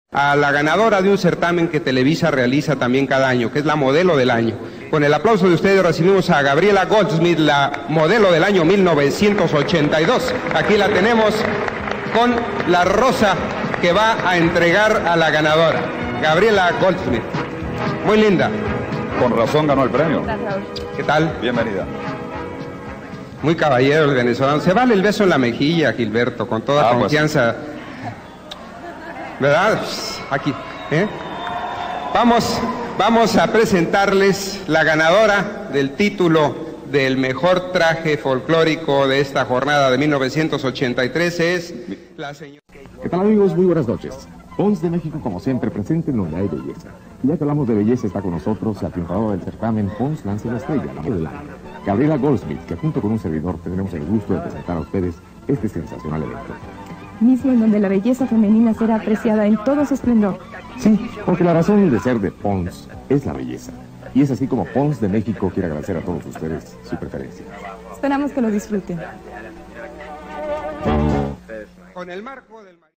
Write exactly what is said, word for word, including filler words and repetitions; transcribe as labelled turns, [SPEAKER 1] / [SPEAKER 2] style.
[SPEAKER 1] A la ganadora de un certamen que Televisa realiza también cada año, que es la modelo del año. Con el aplauso de ustedes recibimos a Gabriela Goldsmith, la modelo del año mil novecientos ochenta y dos. Aquí la tenemos con la rosa que va a entregar a la ganadora. Gabriela Goldsmith, muy linda.
[SPEAKER 2] Con razón ganó el premio.
[SPEAKER 1] ¿Qué tal?
[SPEAKER 2] Bienvenida.
[SPEAKER 1] Muy caballero el venezolano. Se vale el beso en la mejilla, Gilberto, con toda
[SPEAKER 2] ah,
[SPEAKER 1] confianza. Pues. ¿Verdad? Aquí. ¿eh? Vamos, vamos a presentarles la ganadora del título del mejor traje folclórico de esta jornada de mil novecientos ochenta y tres. Es la señora...
[SPEAKER 3] ¿Qué tal, amigos? Muy buenas noches. Pons de México, como siempre, presente en donde hay belleza. Y ya que hablamos de belleza, está con nosotros la triunfadora del certamen Pons Lanza la Estrella, la modelo del año, Gabriela Goldsmith, que junto con un servidor tendremos el gusto de presentar a ustedes este sensacional evento.
[SPEAKER 4] Mismo en donde la belleza femenina será apreciada en todo su esplendor.
[SPEAKER 3] Sí, porque la razón de ser de Pons es la belleza. Y es así como Pons de México quiere agradecer a todos ustedes su preferencia.
[SPEAKER 4] Esperamos que lo disfruten.
[SPEAKER 1] Con el marco del...